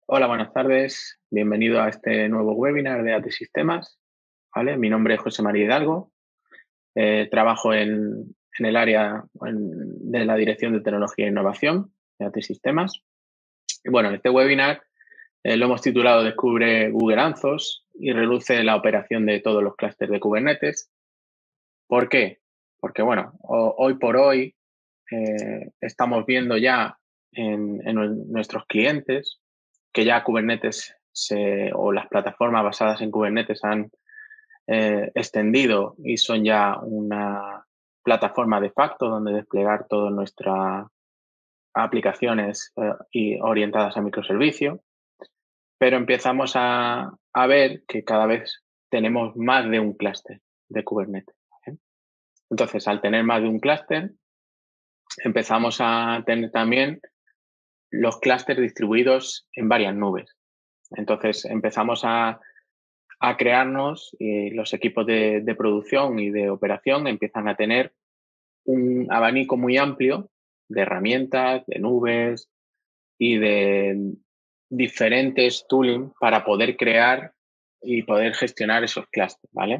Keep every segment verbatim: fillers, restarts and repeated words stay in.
Hola, buenas tardes. Bienvenido a este nuevo webinar de A T Sistemas. ¿Vale? Mi nombre es José María Hidalgo. Eh, trabajo en, en el área en- de la Dirección de Tecnología e Innovación de A T Sistemas. Y bueno, este webinar eh, lo hemos titulado Descubre Google Anthos y reduce la operación de todos los clústeres de Kubernetes. ¿Por qué? Porque bueno, ho- hoy por hoy eh, estamos viendo ya en, en nuestros clientes que ya Kubernetes se, o las plataformas basadas en Kubernetes han eh, extendido y son ya una plataforma de facto donde desplegar todas nuestras aplicaciones eh, y orientadas a microservicio, pero empezamos a, a ver que cada vez tenemos más de un clúster de Kubernetes. ¿Vale? Entonces, al tener más de un clúster, empezamos a tener también los clústeres distribuidos en varias nubes. Entonces, empezamos a a crearnos y los equipos de, de producción y de operación empiezan a tener un abanico muy amplio de herramientas, de nubes y de diferentes tooling para poder crear y poder gestionar esos clústeres, ¿vale?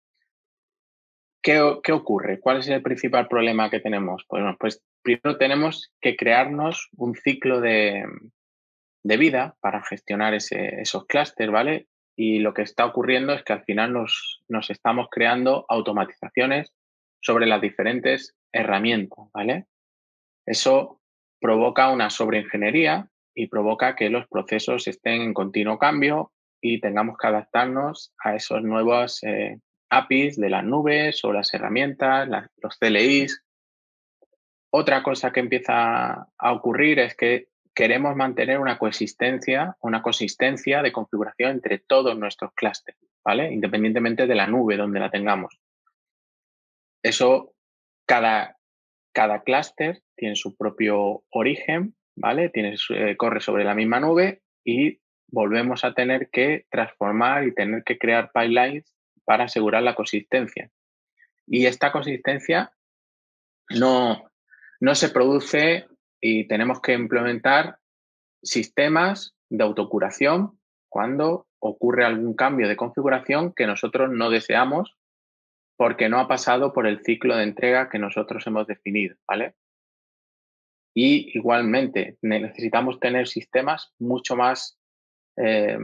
¿Qué, ¿Qué ocurre? ¿Cuál es el principal problema que tenemos? Pues, bueno, pues primero tenemos que crearnos un ciclo de, de vida para gestionar ese, esos clústeres, ¿vale? Y lo que está ocurriendo es que al final nos, nos estamos creando automatizaciones sobre las diferentes herramientas, ¿vale? Eso provoca una sobreingeniería y provoca que los procesos estén en continuo cambio y tengamos que adaptarnos a esos nuevos eh, A P Is de las nubes o las herramientas, las, los C L Is. Otra cosa que empieza a ocurrir es que queremos mantener una coexistencia, una consistencia de configuración entre todos nuestros clústeres, ¿vale? Independientemente de la nube donde la tengamos. Eso, cada, cada clúster tiene su propio origen, ¿vale? Tiene, eh, corre sobre la misma nube y volvemos a tener que transformar y tener que crear pipelines para asegurar la consistencia. Y esta consistencia no, no se produce y tenemos que implementar sistemas de autocuración cuando ocurre algún cambio de configuración que nosotros no deseamos porque no ha pasado por el ciclo de entrega que nosotros hemos definido, ¿vale? Y igualmente necesitamos tener sistemas mucho más eh,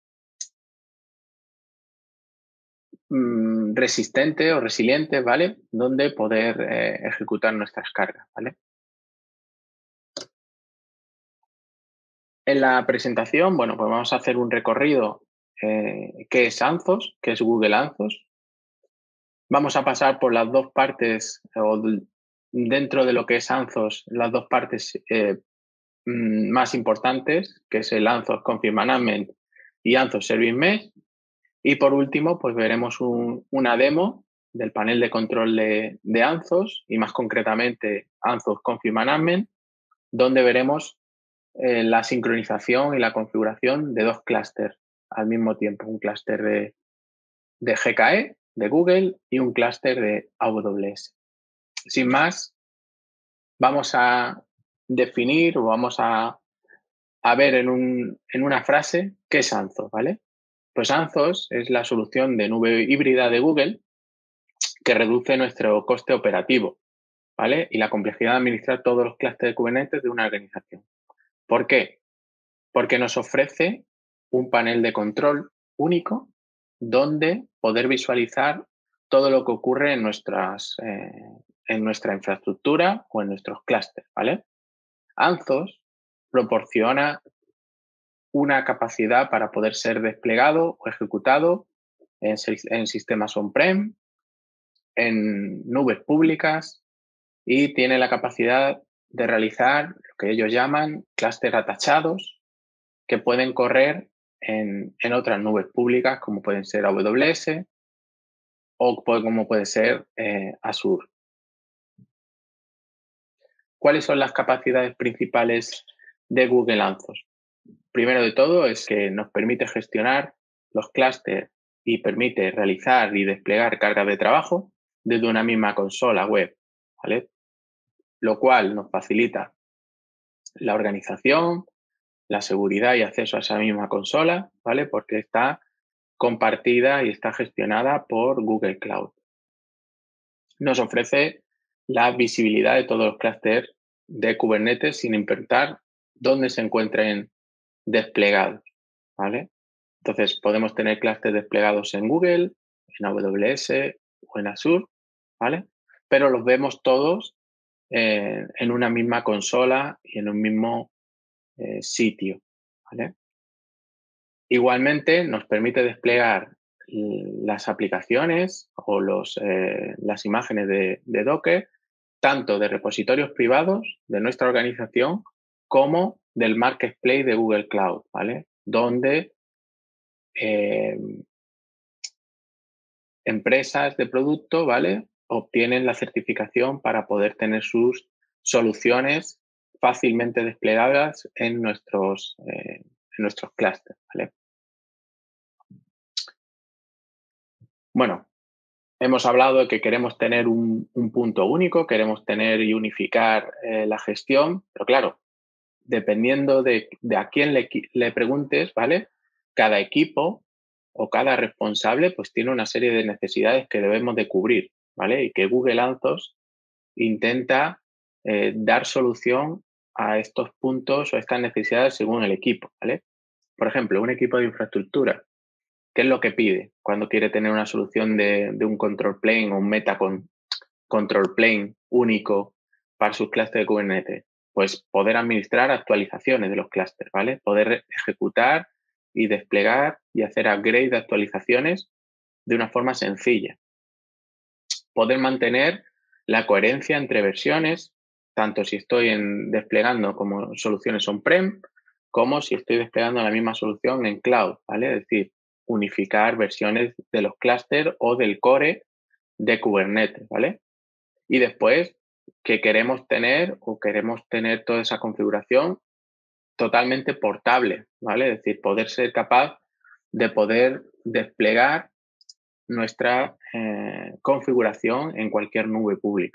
mm, resistentes o resilientes, ¿vale? Donde poder eh, ejecutar nuestras cargas, ¿vale? En la presentación, bueno, pues vamos a hacer un recorrido eh, qué es Anthos, qué es Google Anthos. Vamos a pasar por las dos partes, o dentro de lo que es Anthos, las dos partes eh, mm, más importantes, que es el Anthos Config Management y Anthos Service Mesh. Y por último, pues veremos un, una demo del panel de control de, de Anthos y más concretamente Anthos Config Management, donde veremos eh, la sincronización y la configuración de dos clústeres al mismo tiempo, un clúster de, de G K E de Google y un clúster de A W S. Sin más, vamos a definir o vamos a, a ver en, un, en una frase qué es Anthos, ¿vale? Pues Anthos es la solución de nube híbrida de Google que reduce nuestro coste operativo, ¿vale? Y la complejidad de administrar todos los clústeres de Kubernetes de una organización. ¿Por qué? Porque nos ofrece un panel de control único donde poder visualizar todo lo que ocurre en, nuestras, eh, en nuestra infraestructura o en nuestros clústeres, ¿vale? Anthos proporciona una capacidad para poder ser desplegado o ejecutado en, en sistemas on-prem, en nubes públicas y tiene la capacidad de realizar lo que ellos llaman clústeres atachados que pueden correr en, en otras nubes públicas como pueden ser A W S o como puede ser eh, Azure. ¿Cuáles son las capacidades principales de Google Anthos? Primero de todo es que nos permite gestionar los clústeres y permite realizar y desplegar cargas de trabajo desde una misma consola web, ¿vale? Lo cual nos facilita la organización, la seguridad y acceso a esa misma consola, ¿vale? Porque está compartida y está gestionada por Google Cloud. Nos ofrece la visibilidad de todos los clústeres de Kubernetes sin importar dónde se encuentren desplegados, ¿vale? Entonces, podemos tener clústeres desplegados en Google, en A W S o en Azure, ¿vale? Pero los vemos todos eh, en una misma consola y en un mismo eh, sitio, ¿vale? Igualmente, nos permite desplegar las aplicaciones o los, eh, las imágenes de, de Docker, tanto de repositorios privados de nuestra organización como del marketplace de Google Cloud, ¿vale? Donde eh, empresas de producto, ¿vale? Obtienen la certificación para poder tener sus soluciones fácilmente desplegadas en nuestros, eh, en nuestros clústeres, ¿vale? Bueno, hemos hablado de que queremos tener un, un punto único, queremos tener y unificar eh, la gestión, pero claro, dependiendo de, de a quién le, le, preguntes, ¿vale? Cada equipo o cada responsable pues tiene una serie de necesidades que debemos de cubrir, ¿vale? Y que Google Anthos intenta eh, dar solución a estos puntos o estas necesidades según el equipo, ¿vale? Por ejemplo, un equipo de infraestructura, ¿qué es lo que pide cuando quiere tener una solución de, de un control plane o un meta con, control plane único para sus clústeres de Kubernetes? Pues poder administrar actualizaciones de los clústeres, ¿vale? Poder ejecutar y desplegar y hacer upgrade de actualizaciones de una forma sencilla. Poder mantener la coherencia entre versiones, tanto si estoy en, desplegando como soluciones on-prem, como si estoy desplegando la misma solución en cloud, ¿vale? Es decir, unificar versiones de los clústeres o del core de Kubernetes, ¿vale? Y después que queremos tener o queremos tener toda esa configuración totalmente portable, ¿vale? Es decir, poder ser capaz de poder desplegar nuestra eh, configuración en cualquier nube pública.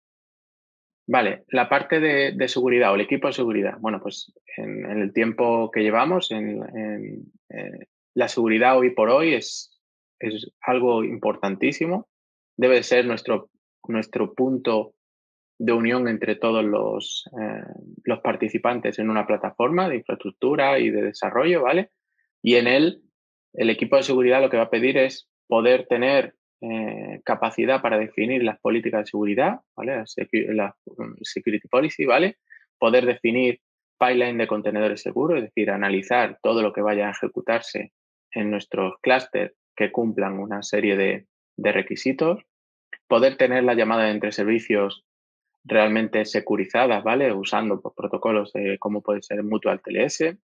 Vale, la parte de, de, seguridad o el equipo de seguridad. Bueno, pues en, en el tiempo que llevamos, en, en eh, la seguridad hoy por hoy es, es algo importantísimo. Debe ser nuestro, nuestro punto de unión entre todos los, eh, los participantes en una plataforma de infraestructura y de desarrollo, ¿vale? Y en él, el equipo de seguridad lo que va a pedir es poder tener eh, capacidad para definir las políticas de seguridad, ¿vale? La, secu la security policy, ¿vale? Poder definir pipeline de contenedores seguros, es decir, analizar todo lo que vaya a ejecutarse en nuestros clústeres que cumplan una serie de, de requisitos, poder tener la llamada entre servicios realmente securizadas, ¿vale? Usando pues, protocolos de, como puede ser Mutual T L S.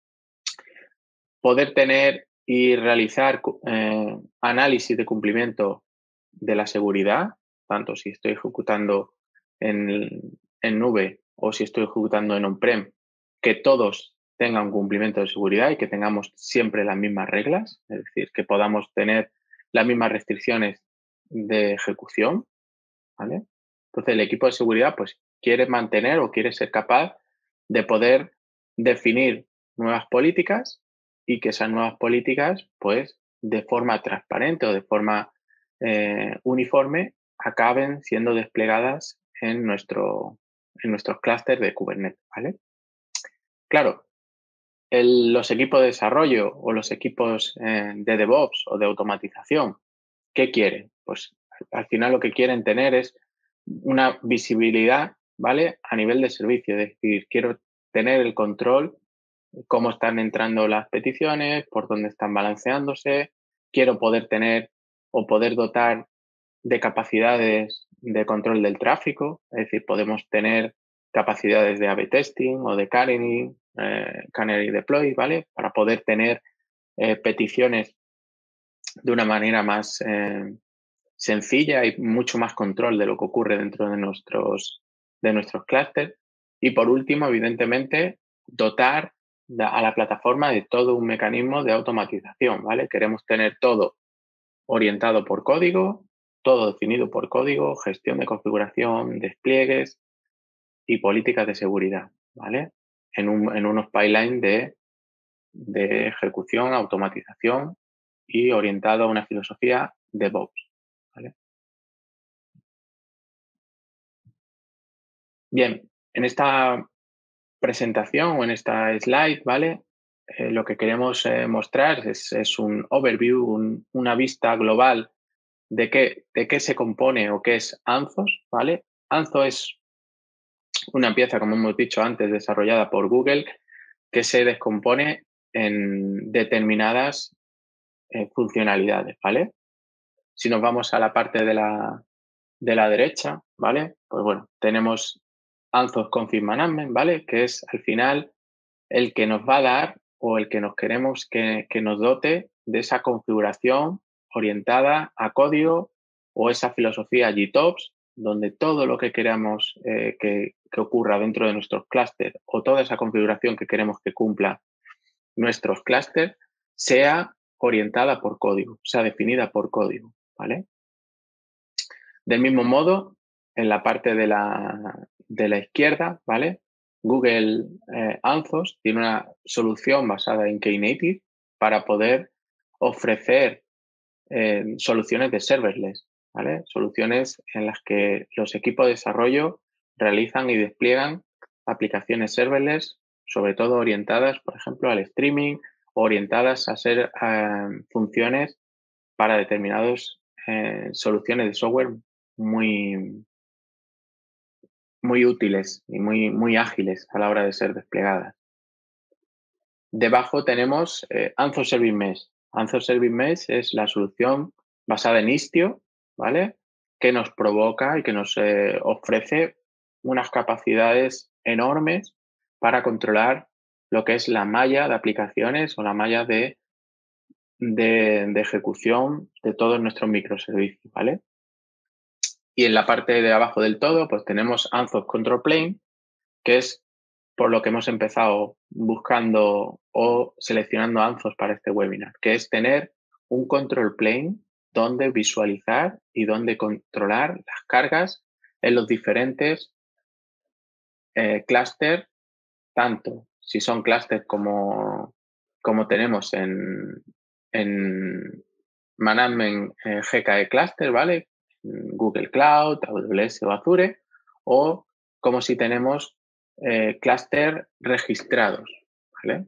Poder tener y realizar eh, análisis de cumplimiento de la seguridad, tanto si estoy ejecutando en, en nube o si estoy ejecutando en on-prem, que todos tengan cumplimiento de seguridad y que tengamos siempre las mismas reglas, es decir, que podamos tener las mismas restricciones de ejecución, ¿vale? Entonces, el equipo de seguridad pues quiere mantener o quiere ser capaz de poder definir nuevas políticas y que esas nuevas políticas, pues, de forma transparente o de forma eh, uniforme, acaben siendo desplegadas en, nuestro, en nuestros clústeres de Kubernetes, ¿vale? Claro, el, los equipos de desarrollo o los equipos eh, de DevOps o de automatización, ¿qué quieren? Pues al final lo que quieren tener es una visibilidad, ¿vale? A nivel de servicio, es decir, quiero tener el control, cómo están entrando las peticiones, por dónde están balanceándose, quiero poder tener o poder dotar de capacidades de control del tráfico, es decir, podemos tener capacidades de A B testing o de canary, eh, canary deploy, ¿vale? Para poder tener eh, peticiones de una manera más eh, sencilla y mucho más control de lo que ocurre dentro de nuestros, de nuestros clústeres. Y por último, evidentemente, dotar a la plataforma de todo un mecanismo de automatización, ¿vale? Queremos tener todo orientado por código, todo definido por código, gestión de configuración, despliegues y políticas de seguridad, ¿vale? en, un, en unos pipelines de, de ejecución, automatización y orientado a una filosofía DevOps, ¿vale? Bien, en esta presentación o en esta slide, ¿vale? Eh, lo que queremos eh, mostrar es, es, un overview, un, una vista global de qué, de qué se compone o qué es Anthos, ¿vale? Anthos es una pieza, como hemos dicho antes, desarrollada por Google, que se descompone en determinadas eh, funcionalidades, ¿vale? Si nos vamos a la parte de la, de la derecha, ¿vale? Pues bueno, tenemos Anthos Config Management, ¿vale? Que es al final el que nos va a dar o el que nos queremos que, que nos dote de esa configuración orientada a código o esa filosofía GitOps, donde todo lo que queramos eh, que, que ocurra dentro de nuestros clústeres o toda esa configuración que queremos que cumpla nuestros clústeres sea orientada por código, sea definida por código, ¿vale? Del mismo modo, en la parte de la, de la izquierda, ¿vale? Google eh, Anthos tiene una solución basada en Knative para poder ofrecer eh, soluciones de serverless, ¿vale? Soluciones en las que los equipos de desarrollo realizan y despliegan aplicaciones serverless, sobre todo orientadas, por ejemplo, al streaming, orientadas a ser eh, funciones para determinadas eh, soluciones de software muy, muy útiles y muy, muy ágiles a la hora de ser desplegadas. Debajo tenemos eh, Anthos Service Mesh. Anthos Service Mesh es la solución basada en Istio, ¿vale? Que nos provoca y que nos eh, ofrece unas capacidades enormes para controlar lo que es la malla de aplicaciones o la malla de, de, de ejecución de todos nuestros microservicios, ¿vale? Y en la parte de abajo del todo, pues tenemos Anthos Control Plane, que es por lo que hemos empezado buscando o seleccionando Anthos para este webinar, que es tener un control plane donde visualizar y donde controlar las cargas en los diferentes eh, clústeres, tanto si son clústeres como, como tenemos en, en Management eh, G K E Cluster, ¿vale? Google Cloud, A W S o Azure, o como si tenemos eh, clúster registrados, ¿vale?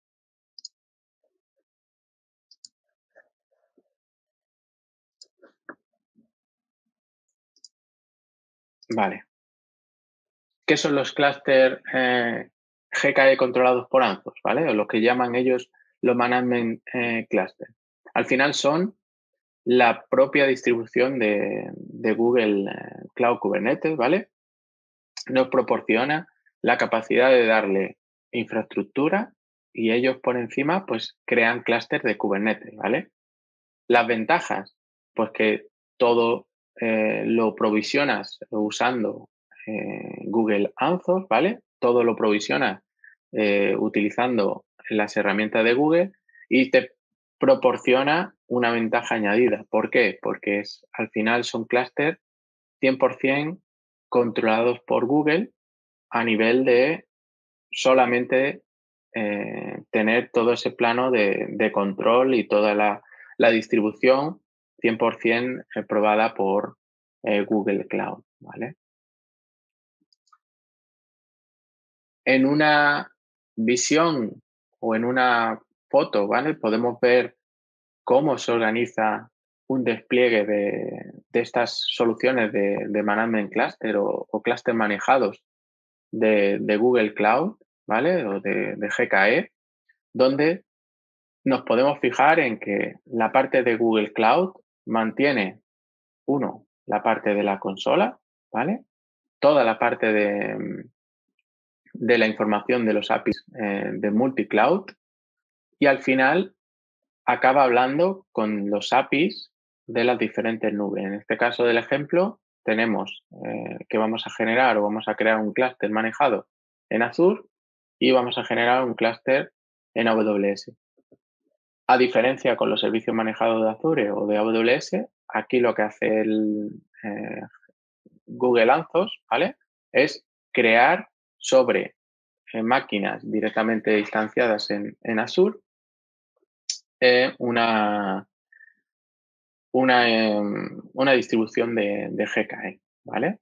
Vale. ¿Qué son los clústeres eh, G K E controlados por Anthos, ¿vale? O lo que llaman ellos los Management eh, Cluster. Al final son la propia distribución de, de Google eh, Cloud Kubernetes, ¿vale? Nos proporciona la capacidad de darle infraestructura y ellos por encima pues crean clústeres de Kubernetes, ¿vale? Las ventajas, pues que todo eh, lo provisionas usando eh, Google Anthos, ¿vale? Todo lo provisionas eh, utilizando las herramientas de Google y te proporciona una ventaja añadida. ¿Por qué? Porque es, al final son clústeres cien por ciento controlados por Google a nivel de solamente eh, tener todo ese plano de, de control y toda la, la distribución cien por ciento probada por eh, Google Cloud, ¿vale? En una visión o en una foto, ¿vale? Podemos ver cómo se organiza un despliegue de, de estas soluciones de, de Management Cluster o, o cluster manejados de, de Google Cloud, ¿vale? O de, de G K E, donde nos podemos fijar en que la parte de Google Cloud mantiene, uno, la parte de la consola, ¿vale? Toda la parte de, de la información de los A P Is eh, de multicloud y al final acaba hablando con los A P Is de las diferentes nubes. En este caso del ejemplo, tenemos eh, que vamos a generar o vamos a crear un clúster manejado en Azure y vamos a generar un clúster en A W S. A diferencia con los servicios manejados de Azure o de A W S, aquí lo que hace el eh, Google Anthos, ¿vale? Es crear sobre eh, máquinas directamente instanciadas en, en Azure, eh, una, una, eh, una distribución de, de G K E, ¿vale?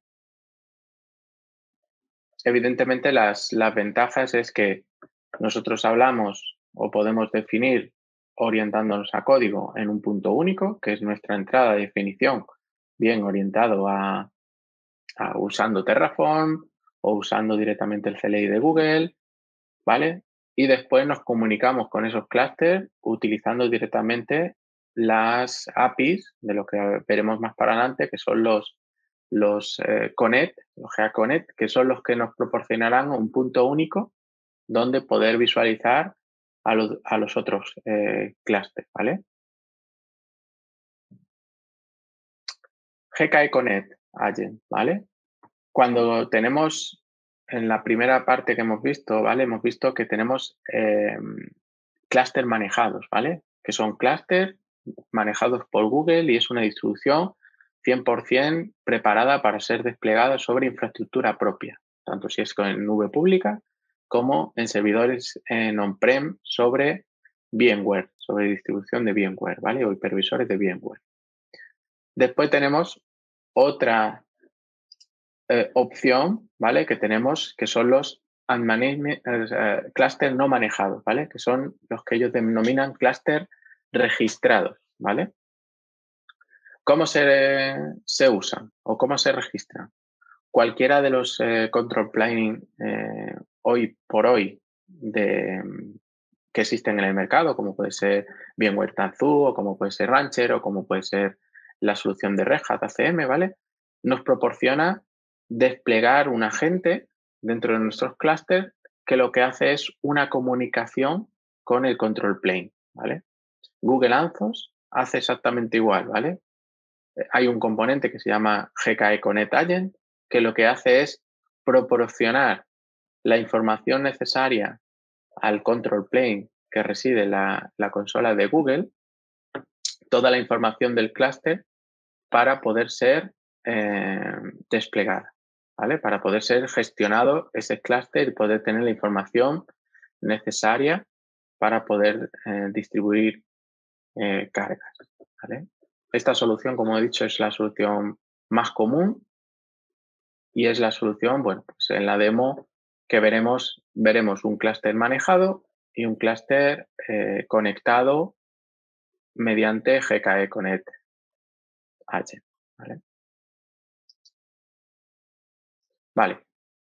Evidentemente, las, las ventajas es que nosotros hablamos o podemos definir orientándonos a código en un punto único, que es nuestra entrada de definición, bien orientado a, a usando Terraform o usando directamente el C L I de Google, ¿vale? Y después nos comunicamos con esos clústeres utilizando directamente las A P Is, de lo que veremos más para adelante, que son los, los eh, Connect, los G A Connect, que son los que nos proporcionarán un punto único donde poder visualizar a los, a los otros eh, clústeres, ¿vale? G K E Connect Agent, ¿vale? Cuando tenemos en la primera parte que hemos visto, ¿vale? Hemos visto que tenemos eh, clúster manejados, ¿vale? Que son clúster manejados por Google y es una distribución cien por ciento preparada para ser desplegada sobre infraestructura propia, tanto si es en nube pública como en servidores en on-prem sobre VMware, sobre distribución de VMware, ¿vale? O hipervisores de VMware. Después tenemos otra eh, opción, ¿vale? Que tenemos que son los unmanaged, eh, clúster no manejados, ¿vale? Que son los que ellos denominan clúster registrados, ¿vale? ¿Cómo se, se usan o cómo se registran? Cualquiera de los eh, control plane eh, hoy por hoy de, que existen en el mercado, como puede ser VMware Tanzu o como puede ser Rancher o como puede ser la solución de Red Hat A C M, ¿vale? Nos proporciona desplegar un agente dentro de nuestros clústeres que lo que hace es una comunicación con el control plane, ¿vale? Google Anthos hace exactamente igual, ¿vale? Hay un componente que se llama G K E Connect Agent que lo que hace es proporcionar la información necesaria al control plane que reside en la, la consola de Google, toda la información del clúster para poder ser eh, desplegada, ¿vale? Para poder ser gestionado ese clúster y poder tener la información necesaria para poder eh, distribuir eh, cargas, ¿vale? Esta solución, como he dicho, es la solución más común y es la solución, bueno, pues en la demo que veremos, veremos un clúster manejado y un clúster eh, conectado mediante G K E Connect Agent, ¿vale? Vale.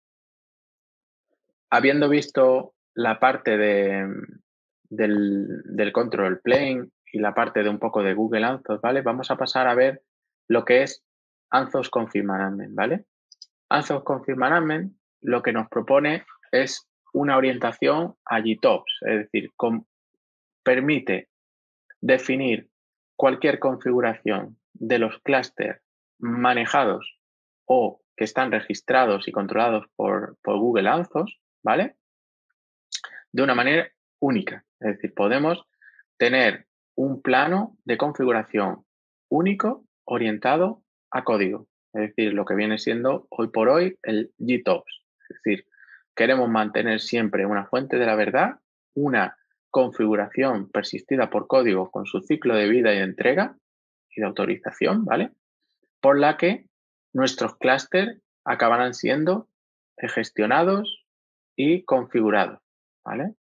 Habiendo visto la parte de, del, del control plane y la parte de un poco de Google Anthos, ¿vale? Vamos a pasar a ver lo que es Anthos Config Management, ¿vale? Anthos Config Management lo que nos propone es una orientación a G T O P S, es decir, con, permite definir cualquier configuración de los clústeres manejados o que están registrados y controlados por, por Google Anthos, ¿vale? De una manera única. Es decir, podemos tener un plano de configuración único orientado a código. Es decir, lo que viene siendo hoy por hoy el G T O P S. Es decir, queremos mantener siempre una fuente de la verdad, una configuración persistida por código con su ciclo de vida y de entrega y de autorización, ¿vale? Por la que nuestros clústeres acabarán siendo gestionados y configurados, ¿vale?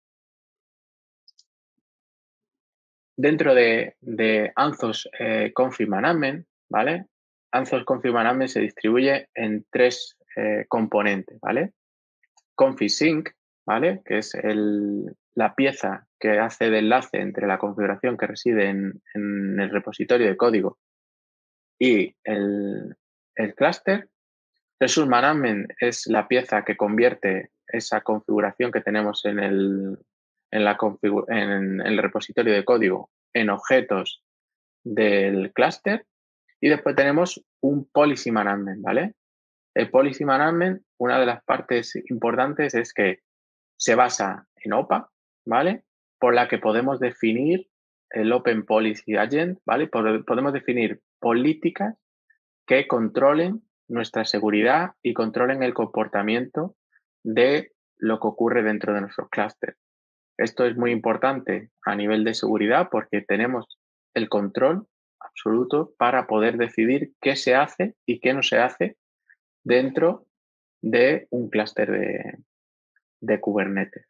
Dentro de, de Anthos eh, Config Management, ¿vale? Anthos Config Management se distribuye en tres eh, componentes, ¿vale? Config Sync, ¿vale? Que es el, la pieza que hace de enlace entre la configuración que reside en, en el repositorio de código y el, el clúster. Resource Management es la pieza que convierte esa configuración que tenemos en el, en, la en el repositorio de código en objetos del clúster. Y después tenemos un Policy Management, ¿vale? El Policy Management, una de las partes importantes es que se basa en O P A, ¿vale? Por la que podemos definir el Open Policy Agent, ¿vale? Podemos definir políticas que controlen nuestra seguridad y controlen el comportamiento de lo que ocurre dentro de nuestros clústeres. Esto es muy importante a nivel de seguridad porque tenemos el control absoluto para poder decidir qué se hace y qué no se hace dentro de un clúster de, de Kubernetes.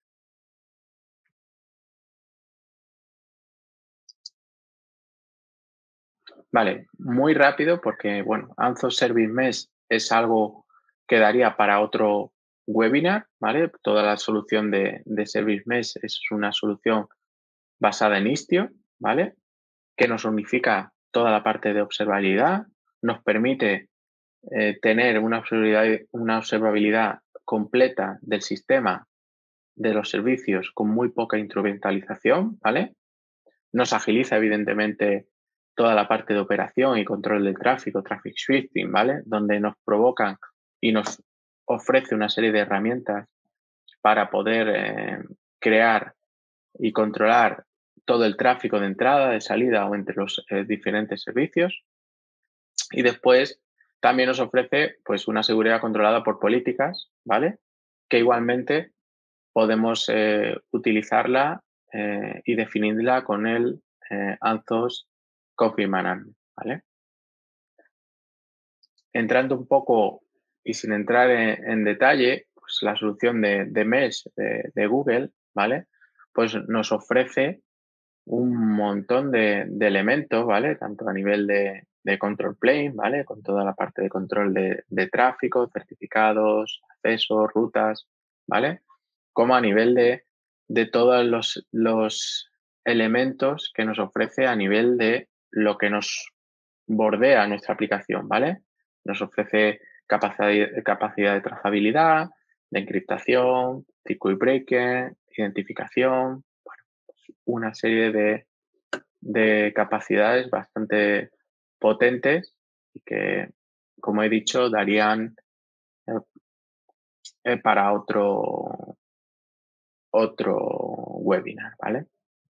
Vale, muy rápido porque, bueno, Anthos Service Mesh es algo que daría para otro webinar, ¿vale? Toda la solución de, de Service Mesh es una solución basada en Istio, ¿vale? Que nos unifica toda la parte de observabilidad, nos permite eh, tener una observabilidad, una observabilidad completa del sistema de los servicios con muy poca instrumentalización, ¿vale? Nos agiliza, evidentemente, toda la parte de operación y control del tráfico, traffic shifting, ¿vale? Donde nos provocan y nos ofrece una serie de herramientas para poder eh, crear y controlar todo el tráfico de entrada, de salida o entre los eh, diferentes servicios. Y después también nos ofrece pues una seguridad controlada por políticas, ¿vale? Que igualmente podemos eh, utilizarla eh, y definirla con el eh, Anthos Config Management, ¿vale? Entrando un poco y sin entrar en, en detalle, pues la solución de, de Mesh de, de Google, ¿vale? Pues nos ofrece un montón de, de elementos, ¿vale? Tanto a nivel de, de control plane, ¿vale? Con toda la parte de control de, de tráfico, certificados, accesos, rutas, ¿vale? Como a nivel de, de todos los, los elementos que nos ofrece a nivel de lo que nos bordea nuestra aplicación, ¿vale? Nos ofrece capacidad, capacidad de trazabilidad, de encriptación, circuit breaker, identificación, bueno, pues una serie de, de capacidades bastante potentes y que, como he dicho, darían eh, para otro, otro webinar, ¿vale?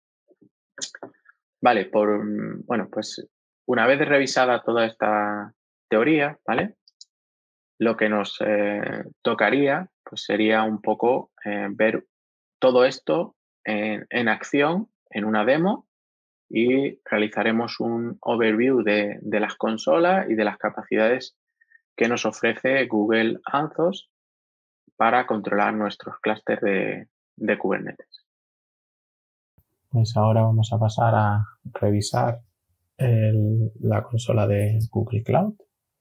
Vale, por, bueno, pues una vez revisada toda esta teoría, ¿vale? Lo que nos eh, tocaría, pues sería un poco eh, ver todo esto en, en acción, en una demo, y realizaremos un overview de, de las consolas y de las capacidades que nos ofrece Google Anthos para controlar nuestros clústeres de, de Kubernetes. Pues ahora vamos a pasar a revisar el, la consola de Google Cloud.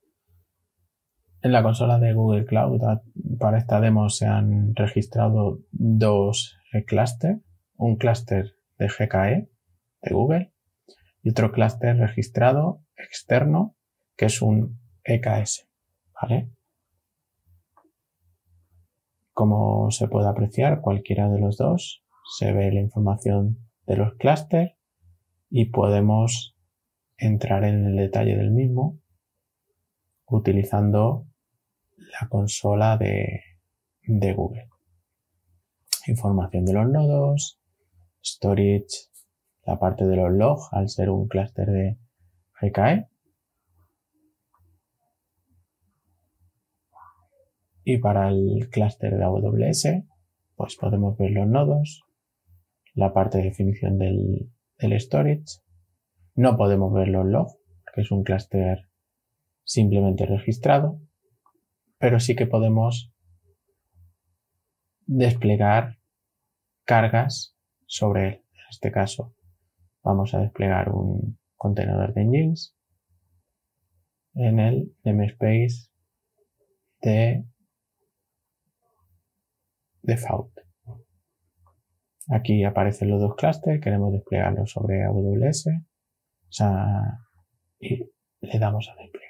En la consola de Google Cloud, para esta demo se han registrado dos clústeres, un clúster de G K E de Google y otro clúster registrado externo que es un E K S, ¿vale? Como se puede apreciar, cualquiera de los dos se ve la información de los clústeres y podemos entrar en el detalle del mismo utilizando la consola de, de Google. Información de los nodos, storage, la parte de los logs al ser un clúster de G K E. Y para el clúster de A W S, pues podemos ver los nodos, la parte de definición del, del storage. No podemos ver los logs, que es un clúster simplemente registrado, pero sí que podemos desplegar cargas sobre él. En este caso, vamos a desplegar un contenedor de Nginx en el namespace de default. Aquí aparecen los dos clústeres, queremos desplegarlos sobre A W S, o sea, y le damos a desplegar.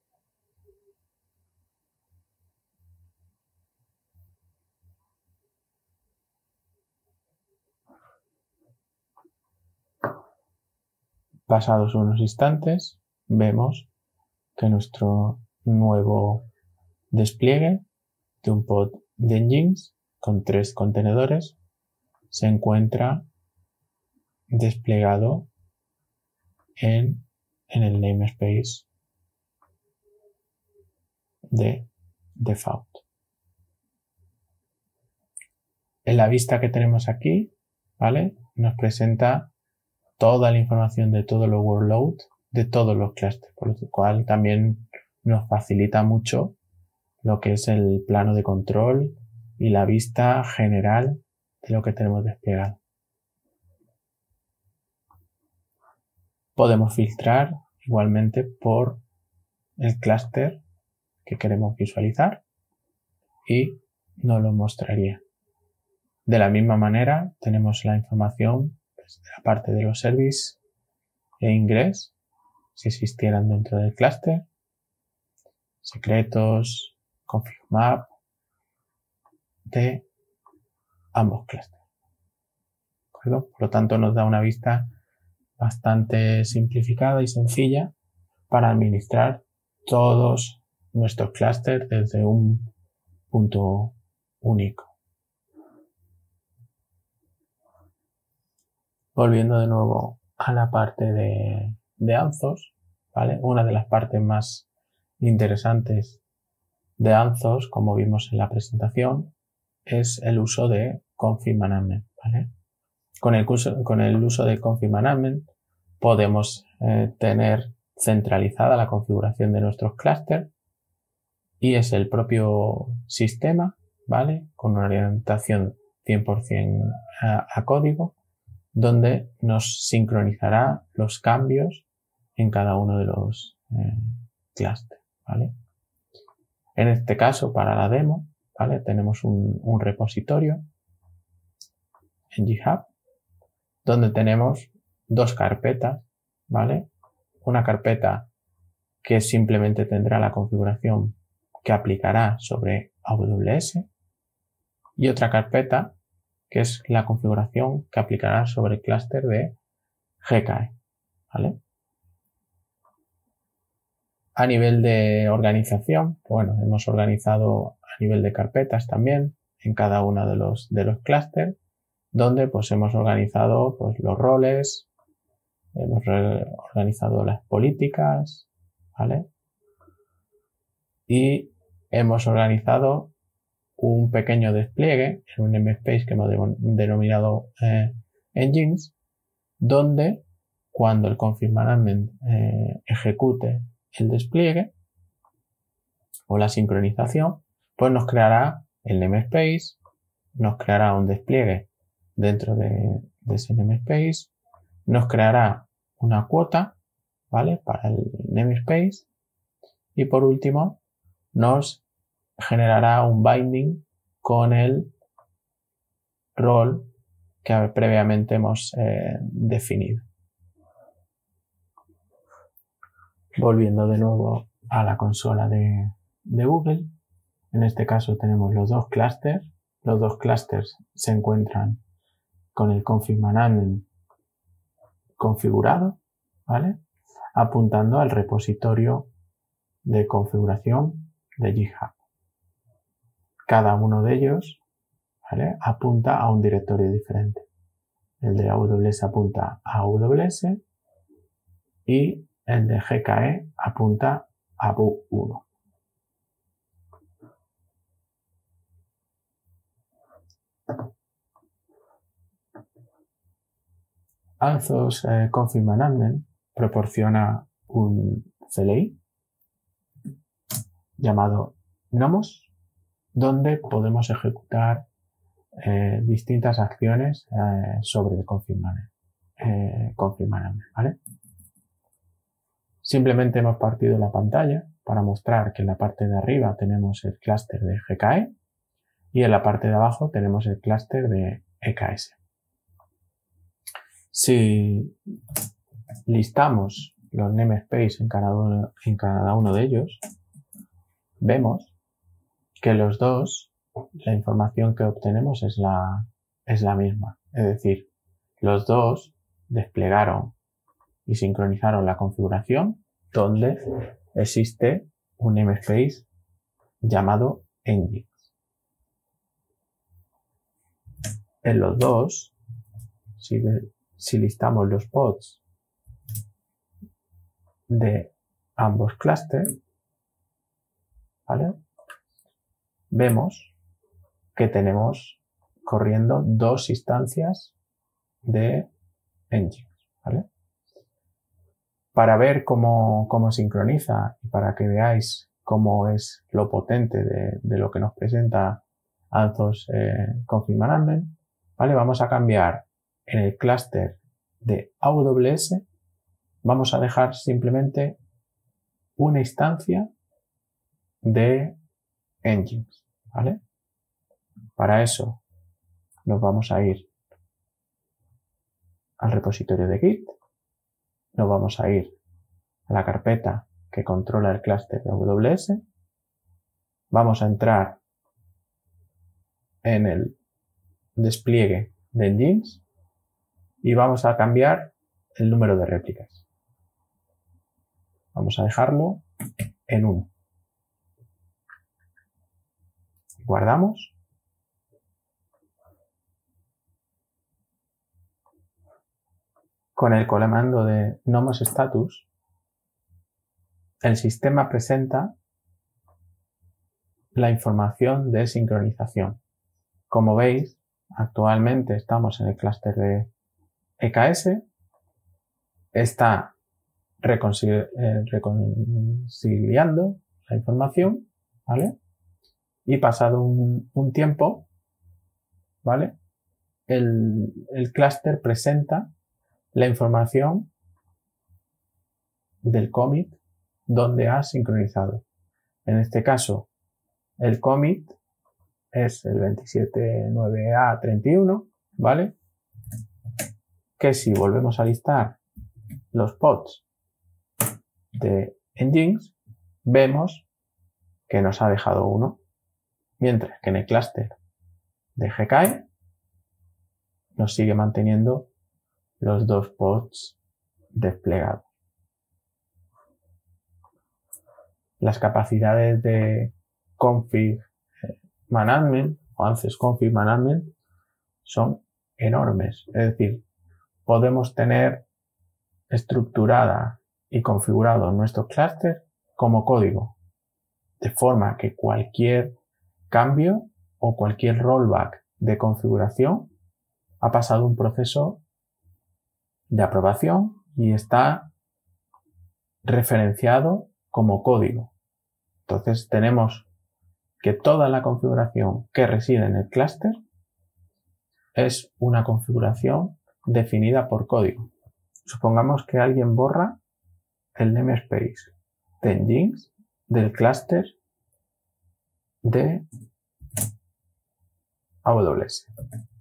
Pasados unos instantes, vemos que nuestro nuevo despliegue de un pod de Nginx con tres contenedores se encuentra desplegado en, en el namespace de default. En la vista que tenemos aquí, ¿vale? Nos presenta toda la información de todos los workloads, de todos los clusters, por lo cual también nos facilita mucho lo que es el plano de control y la vista general de lo que tenemos desplegado. Podemos filtrar igualmente por el clúster que queremos visualizar y nos lo mostraría. De la misma manera tenemos la información pues, de la parte de los services e ingress, si existieran dentro del clúster, secretos, config map de ambos clústeres. Por lo tanto, nos da una vista bastante simplificada y sencilla para administrar todos nuestros clústeres desde un punto único. Volviendo de nuevo a la parte de, de Anthos, ¿vale? Una de las partes más interesantes de Anthos, como vimos en la presentación, es el uso de config management, ¿vale? Con el, uso, con el uso de config management podemos eh, tener centralizada la configuración de nuestros clústeres y es el propio sistema, ¿vale? Con una orientación cien por ciento a, a código, donde nos sincronizará los cambios en cada uno de los eh, clústeres, ¿vale? En este caso, para la demo, ¿vale? Tenemos un, un repositorio en GitHub donde tenemos dos carpetas, ¿vale? Una carpeta que simplemente tendrá la configuración que aplicará sobre A W S y otra carpeta que es la configuración que aplicará sobre el clúster de G K E, ¿vale? A nivel de organización, bueno, hemos organizado a nivel de carpetas también en cada uno de los, de los clústeres, donde pues hemos organizado pues los roles, hemos organizado las políticas, ¿vale? Y hemos organizado un pequeño despliegue en un namespace que hemos denominado eh, engines, donde cuando el config management eh, ejecute el despliegue o la sincronización, pues nos creará el namespace, nos creará un despliegue dentro de, de ese namespace, nos creará una cuota, ¿vale? Para el namespace y por último nos generará un binding con el rol que previamente hemos eh, definido. Volviendo de nuevo a la consola de, de Google, en este caso tenemos los dos clústeres. Los dos clústeres se encuentran con el config management configurado, ¿vale? Apuntando al repositorio de configuración de GitHub. Cada uno de ellos, ¿vale? Apunta a un directorio diferente. El de A W S apunta a A W S y el de G K E apunta a B U uno. Anthos eh, Config Management proporciona un C L I llamado Nomos, donde podemos ejecutar eh, distintas acciones eh, sobre el config management, eh, config management, ¿vale? Simplemente hemos partido la pantalla para mostrar que en la parte de arriba tenemos el clúster de G K E y en la parte de abajo tenemos el clúster de E K S. Si listamos los namespaces en cada uno, en cada uno de ellos, vemos que los dos, la información que obtenemos es la, es la misma. Es decir, los dos desplegaron y sincronizaron la configuración donde existe un namespace llamado engines. En los dos, si, de, si listamos los pods de ambos clústeres, ¿vale? Vemos que tenemos corriendo dos instancias de Nginx, ¿vale? Para ver cómo, cómo sincroniza y para que veáis cómo es lo potente de, de lo que nos presenta Anthos eh, Config Management, ¿vale? Vamos a cambiar en el clúster de A W S, vamos a dejar simplemente una instancia de Nginx, ¿vale? Para eso nos vamos a ir al repositorio de Git, nos vamos a ir a la carpeta que controla el clúster de A W S, vamos a entrar en el despliegue de Nginx y vamos a cambiar el número de réplicas. Vamos a dejarlo en uno. Guardamos. Con el comando de nomos status, el sistema presenta la información de sincronización. Como veis, actualmente estamos en el clúster de E K S, está reconcili- eh, reconciliando la información, ¿vale? Y pasado un, un tiempo, ¿vale? El, el clúster presenta la información del commit donde ha sincronizado. En este caso, el commit es el veintisiete nueve A treinta y uno, ¿vale? Que si volvemos a listar los pods de Nginx, vemos que nos ha dejado uno, mientras que en el clúster de G K E nos sigue manteniendo los dos pods desplegados. Las capacidades de Config Management o Anthos Config Management son enormes. Es decir, podemos tener estructurada y configurado nuestro clúster como código, de forma que cualquier cambio o cualquier rollback de configuración ha pasado un proceso de aprobación y está referenciado como código. Entonces tenemos que toda la configuración que reside en el clúster es una configuración definida por código. Supongamos que alguien borra el namespace de Nginx del clúster de A W S.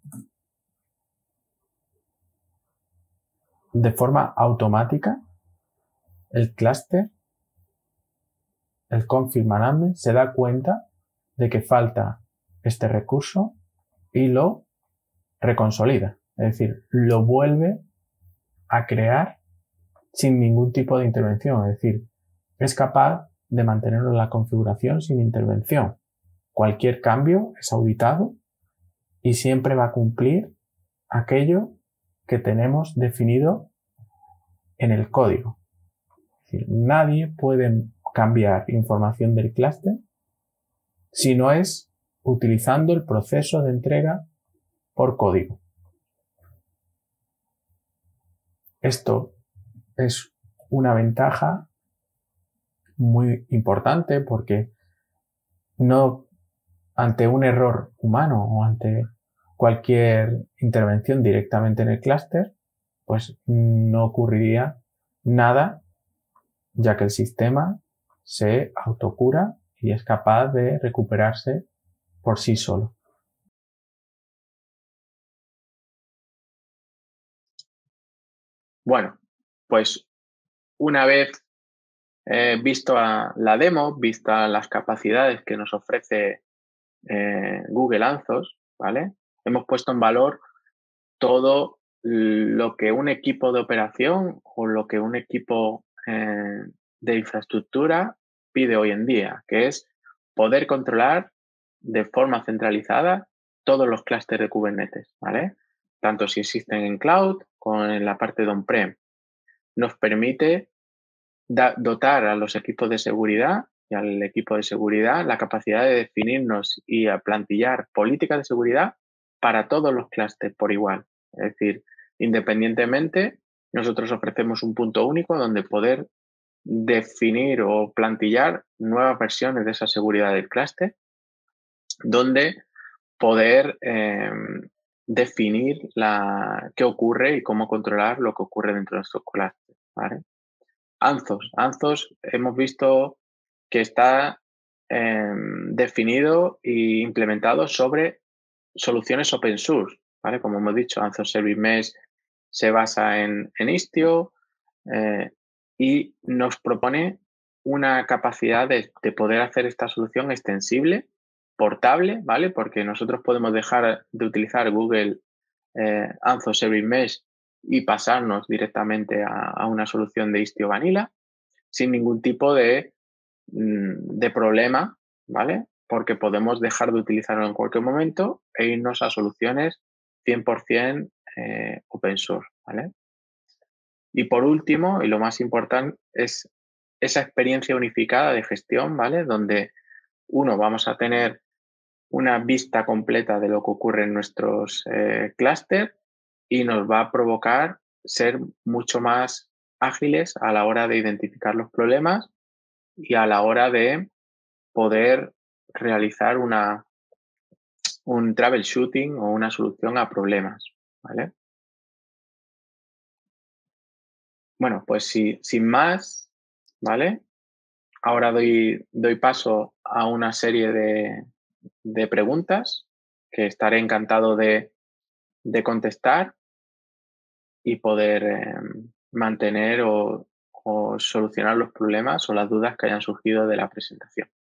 De forma automática, el clúster, el config management, se da cuenta de que falta este recurso y lo reconsolida. Es decir, lo vuelve a crear sin ningún tipo de intervención. Es decir, es capaz de mantenerlo en la configuración sin intervención. Cualquier cambio es auditado y siempre va a cumplir aquello que tenemos definido en el código. Es decir, nadie puede cambiar información del clúster si no es utilizando el proceso de entrega por código. Esto es una ventaja muy importante porque no ante un error humano o ante cualquier intervención directamente en el clúster, pues no ocurriría nada, ya que el sistema se autocura y es capaz de recuperarse por sí solo. Bueno, pues una vez eh, visto a la demo, vista las capacidades que nos ofrece eh, Google Anthos, ¿vale? Hemos puesto en valor todo lo que un equipo de operación o lo que un equipo eh, de infraestructura pide hoy en día, que es poder controlar de forma centralizada todos los clústeres de Kubernetes, ¿vale? Tanto si existen en cloud como en la parte de on-prem. Nos permite da, dotar a los equipos de seguridad y al equipo de seguridad la capacidad de definirnos y a plantillar políticas de seguridad para todos los clústeres por igual. Es decir, independientemente, nosotros ofrecemos un punto único donde poder definir o plantillar nuevas versiones de esa seguridad del clúster, donde poder eh, definir la, qué ocurre y cómo controlar lo que ocurre dentro de nuestros clústeres, ¿vale? Anthos. Anthos hemos visto que está eh, definido e implementado sobre soluciones open source, ¿vale? Como hemos dicho, Anthos Service Mesh se basa en, en Istio eh, y nos propone una capacidad de, de poder hacer esta solución extensible, portable, ¿vale? Porque nosotros podemos dejar de utilizar Google eh, Anthos Service Mesh y pasarnos directamente a, a una solución de Istio Vanilla sin ningún tipo de, de problema, ¿vale? Porque podemos dejar de utilizarlo en cualquier momento e irnos a soluciones cien por ciento eh, open source, ¿vale? Y por último, y lo más importante, es esa experiencia unificada de gestión, ¿vale? Donde, uno, vamos a tener una vista completa de lo que ocurre en nuestros eh, clústeres y nos va a provocar ser mucho más ágiles a la hora de identificar los problemas y a la hora de poder realizar una, un troubleshooting o una solución a problemas, ¿vale? Bueno, pues si, sin más, ¿vale? Ahora doy, doy paso a una serie de, de preguntas que estaré encantado de, de contestar y poder eh, mantener o, o solucionar los problemas o las dudas que hayan surgido de la presentación.